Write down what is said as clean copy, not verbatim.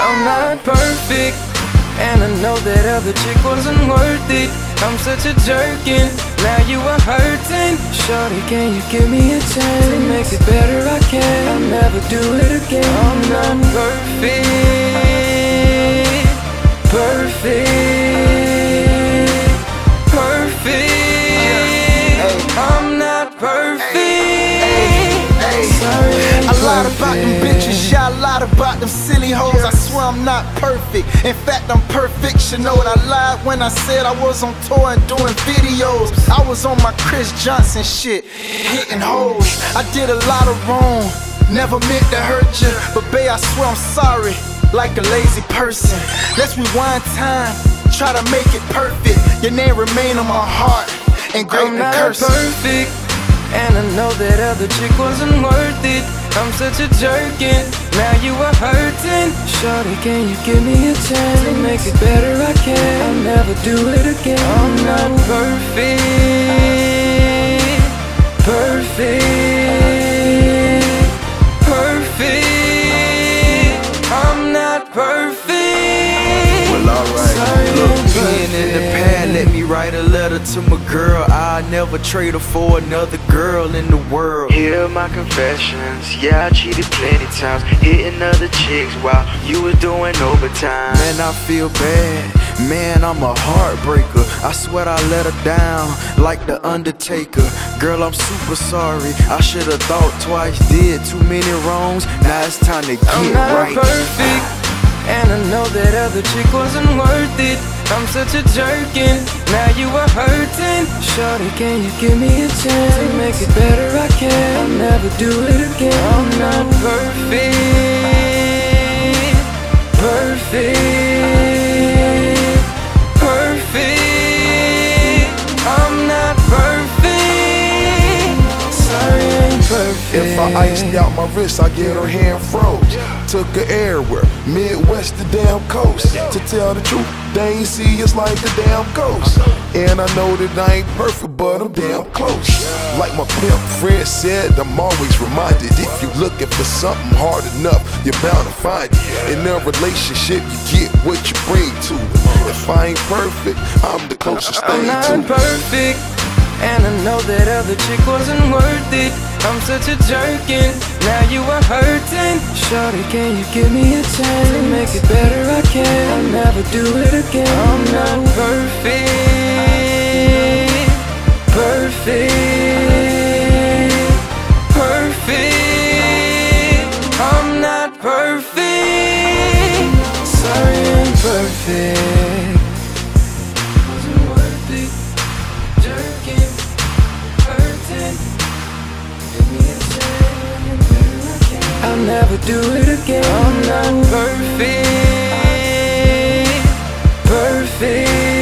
I'm not perfect, and I know that other chick wasn't worth it. I'm such a jerkin, now you are hurting. Shorty, can you give me a chance to make it better? I can, I'll never do it again. I'm not perfect, perfect. I'm not perfect. I lied about them bitches, yeah, I lied about them silly hoes. I swear I'm not perfect, in fact I'm perfectional. I lied when I said I was on tour and doing videos. I was on my Chris Johnson shit, hitting hoes. I did a lot of wrong, never meant to hurt you, but babe, I swear I'm sorry, like a lazy person. Let's rewind time, try to make it perfect. Your name remain on my heart, engraved in cursive. I'm not perfect, and I know that other chick wasn't worth it. I'm such a jerkin, now you are hurting. Shorty, can you give me a chance to make it better? I can, I'll never do it again. I'm not perfect, perfect, perfect. I'm not perfect. Well, alright, look, being in the past, let me write a letter to my girl. I'll never trade her for another girl in the world. Here are my confessions, yeah, I cheated plenty times, hitting other chicks while you was doing overtime. Man, I feel bad, man, I'm a heartbreaker. I swear I let her down like the Undertaker. Girl, I'm super sorry, I should've thought twice. Did too many wrongs, now it's time to get I'm not right. perfect, and I know that other chick wasn't worth it. I'm such a jerkin, now you are hurting. Shorty, can you give me a chance to make it better? I can, I'll never do it again. I'm not perfect, perfect, perfect. I'm not perfect, sorry I ain't perfect. If I iced out my wrist, I get her hand froze. Took her everywhere, Midwest the damn coast. To tell the truth, they ain't see us like a damn ghost. And I know that I ain't perfect, but I'm damn close. Like my pimp Fred said, I'm always reminded, if you're looking for something hard enough, you're bound to find it. In a relationship, you get what you bring to it. If I ain't perfect, I'm the closest thing to it. I'm not perfect, and I know that other chick wasn't worth it. I'm such a jerkin, now you are hurting. Shorty, can you give me a chance to make it better? I can, I'll never do it again. I'm not perfect, perfect, perfect. I'm not perfect, sorry I ain't perfect. Wasn't worth it, jerkin, hurting. I'll never do it again. I'm not perfect, perfect.